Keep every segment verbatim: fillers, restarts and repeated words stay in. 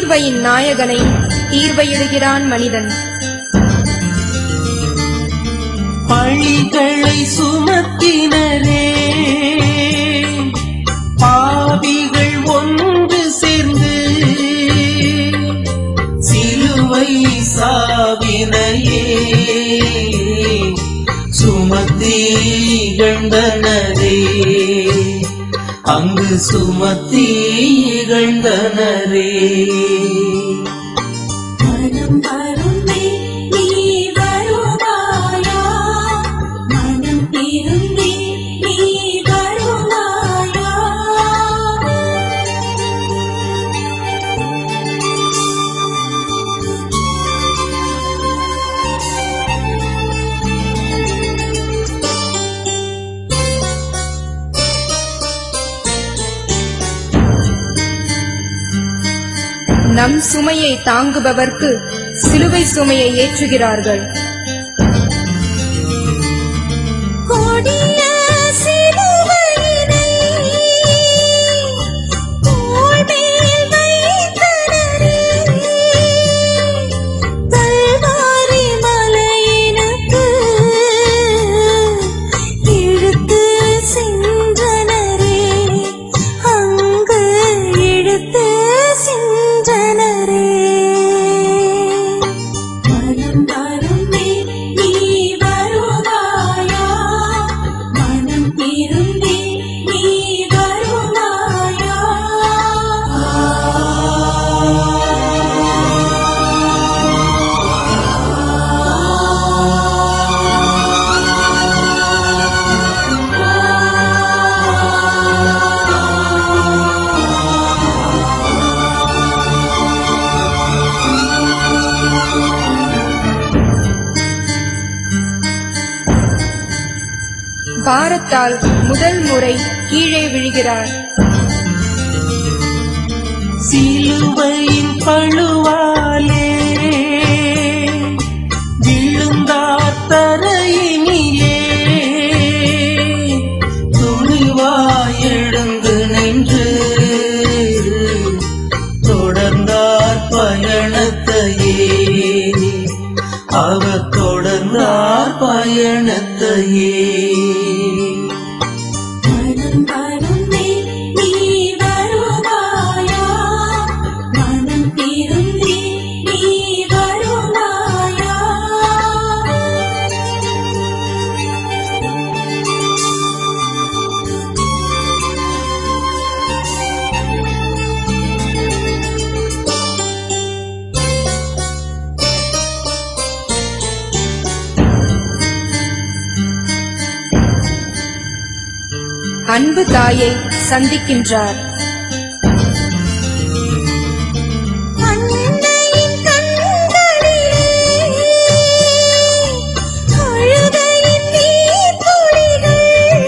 சிலுவையின் நாயகனை தீர்வையிடுகிறான் மனிதன். பழிகளை சுமத்தினரே பாவிகள் ஒன்று சேர்ந்து சிலுவை சாவினையே சுமத்தி இகழ்ந்தனரே, அங்கு சுமத்தி இகழ்ந்தனரே. மனம் வருந்தே நீ வருவாயா, மனம் திருந்தே நீ வருவாயா. நம் சுமையை தாங்குபவர்க்கு சிலுவை சுமையை ஏற்றுகிறார்கள். கொடிய சிலுவையினை தோள் மேல் வைத்தனரே, கல்வாரி மலையினுக்கு இழுத்து சென்றனரே, அங்கு இழுத்து சென்றனரே. மனம் வருந்தே நீ வருவாயா, மனம் திருந்தே நீ வருவாயா. பாரத்தால் முதல் முறை கீழே விழுகிறார். சிலுவையின் பழுவாலே விழுந்தார் தரையினிலே, துணிவாய் எழுந்து நின்று தொடர்ந்தார் பயணத்தையே, அவர் தொடர்ந்தார் பயணத்தையே. மனம் வருந்தே நீ வருவாயா, மனம் திருந்தே நீ வருவாயா. அன்பு தாயை சந்திக்கின்றார். அன்னையின் கண்களிலே அழுகையின் நீர்த்துளிகள்,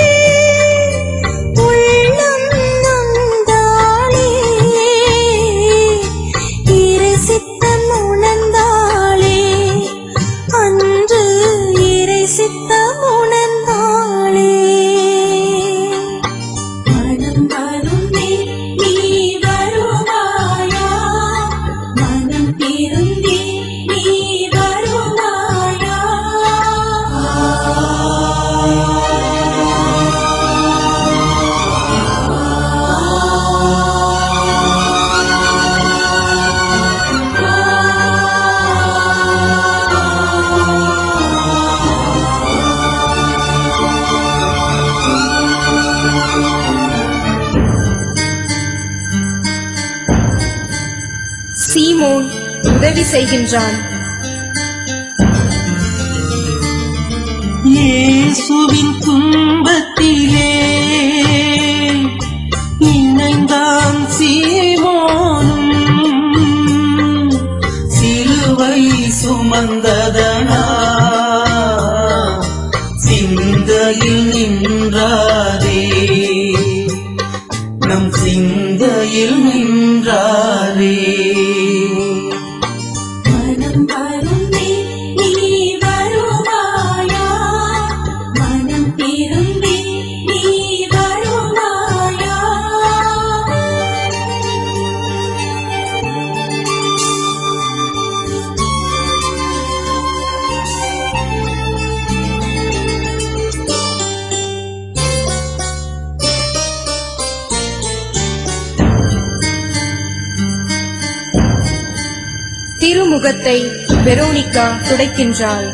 உள்ளம் நொந்தாளே, இறை சித்தம் உணர்ந்தாளே, அன்று இறை சித்தம் உணர்ந்தாளே. மனம் வருந்தே நீ வருவாயா, மனம் திருந்தே நீ வருவாயா. சீமோன் உதவி செய்கின்றான். இயேசுவின் துன்பத்திலே இணைந்தான் சீமோனும், சிலுவை சுமந்ததனா சிந்தையில் நின்றாரே, நம் சிந்தையில் நின்றாரே. மனம் வருந்தே நீ வருவாயா, மனம் திருந்தே நீ வருவாயா. முகத்தை வெரோனிகா துடைக்கின்றாள்.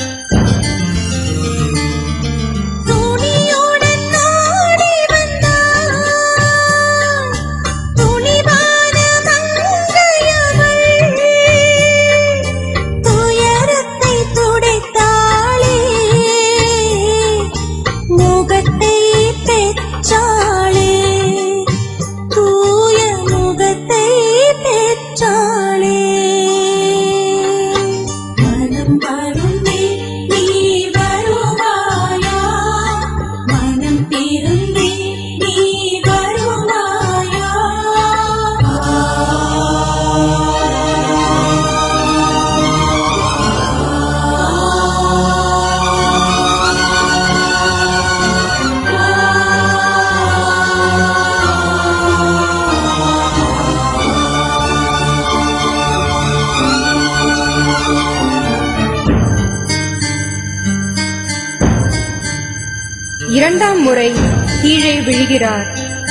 இரண்டாம் முறை கீழே விழுகிறார்.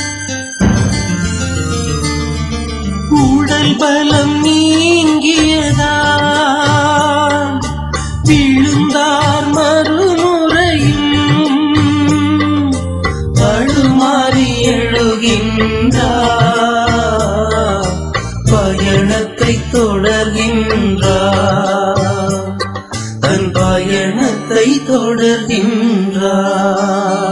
உடல் பலம் நீங்கியதா விழுந்தார் மறுமுறையும் தடுமாறி எழுகின்றார் பயணத்தை தொடர்கின்றார் தன் பயணத்தை தொடர்கின்றார்.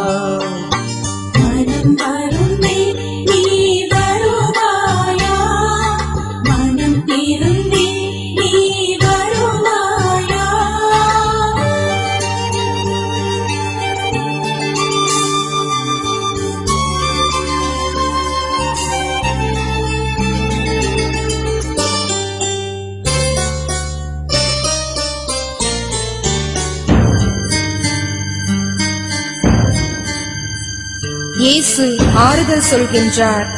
இயேசு ஆறுதல் சொல்கின்றார்.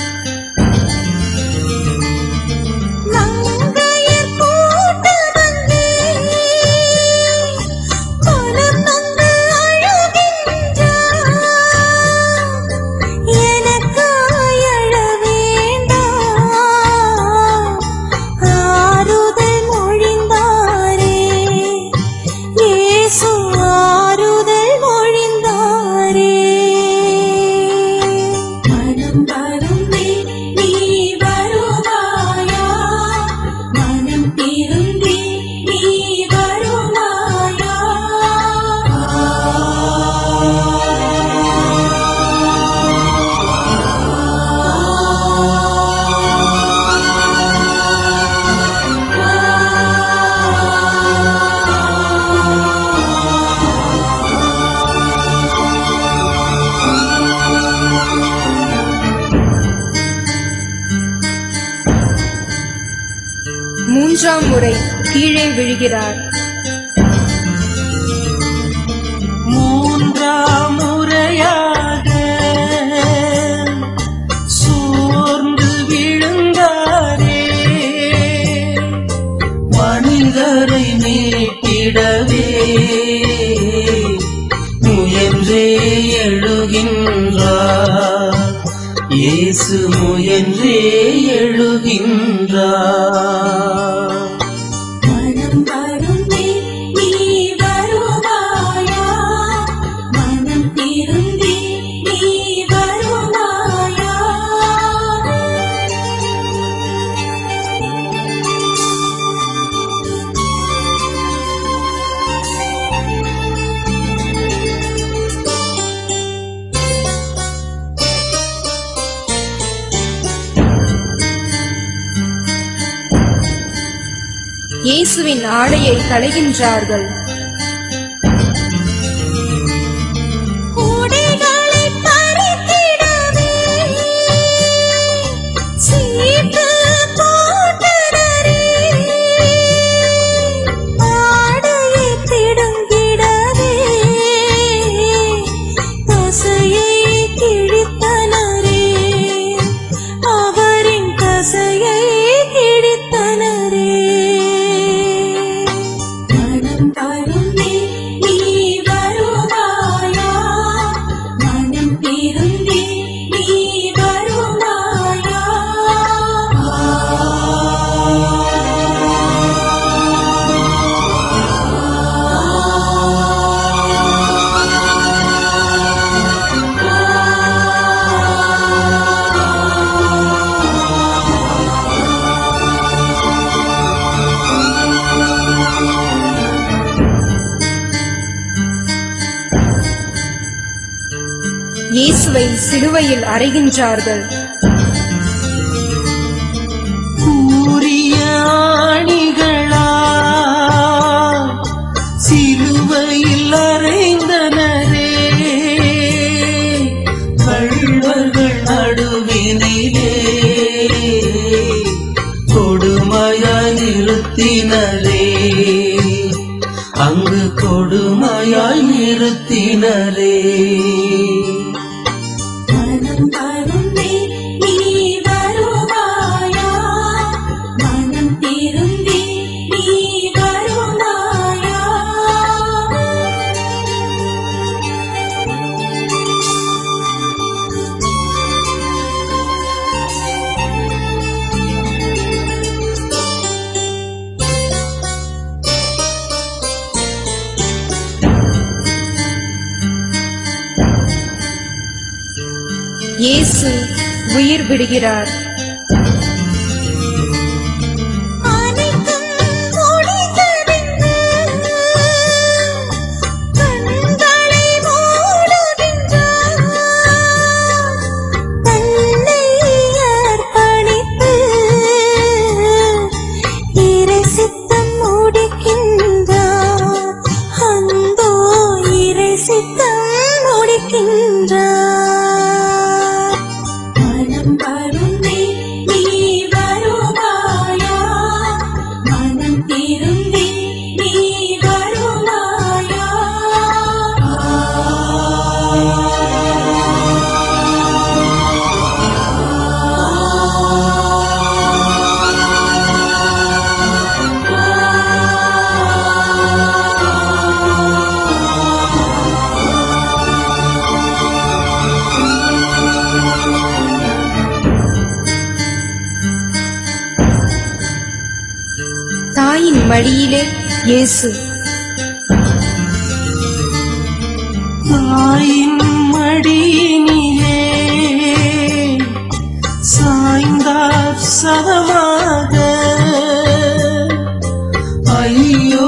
மூன்றாம் முறை கீழே விழுகிறார். மூன்றாம் முறையாக சோர்ந்து விழுந்தாரே மனிதரை மீட்டிடவே முயன்றே எழுகின்றார். இயேசு முயன்றே எழுகின்றார். இயேசுவின் ஆடையை களைகின்றார்கள். I இயேசுவை சிலுவையில் அறைகின்றார்கள். கூரிய ஆணிகளால் சிலுவையில் அறைந்தனரே, கள்வர்கள் நடுவினிலே கொடுமையாய் நிறுத்தினரே, அங்கு கொடுமையாய் நிறுத்தினரே. மனம் வருந்தி நீ வருவாயா, மனம் திருந்தி நீ வருவாயா. இயேசு உயிர் விடுகிறார். அனைத்தும் முடிந்ததென்று கண்களை மூடுகின்றார், தன்னை அர்ப்பணித்து இறை சித்தம் முடிக்கின்றார், அந்தோ இறை சித்தம் முடிக்கின்றார். மனம் வருந்தி நீ வருவாயா, மனம் திருந்தி நீ வருவாயா. தாயின் மடியிலே இயேசு. தாயின் மடியினிலே சாய்ந்தார் சதமாக, ஐயோ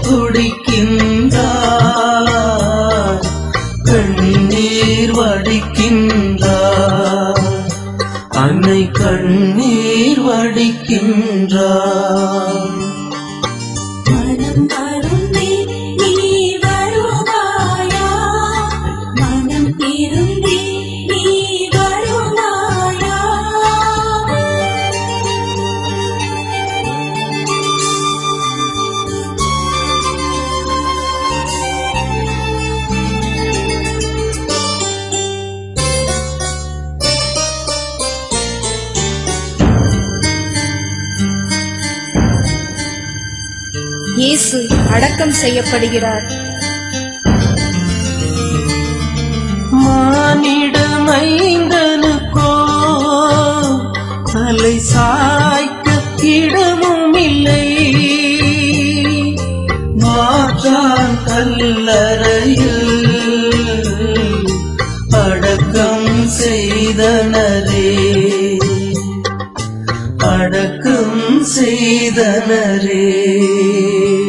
துடிக்கின்றார், கண்ணீர் வடிக்கின்றார், அன்னை கண்ணீர் வடிக்கின்றார். மனம் வருந்தி நீ வருவாயா, மனம் திருந்தி நீ வருவாயா. இயேசு அடக்கம் செய்யப்படுகிறார். மானிட மைந்தனுக்கோ தலை சாய்க்க இடமும் இல்லை, மாற்றான் கல்லறையில் அடக்கம் செய்தனரே, அடக்கம் செய்தனரே.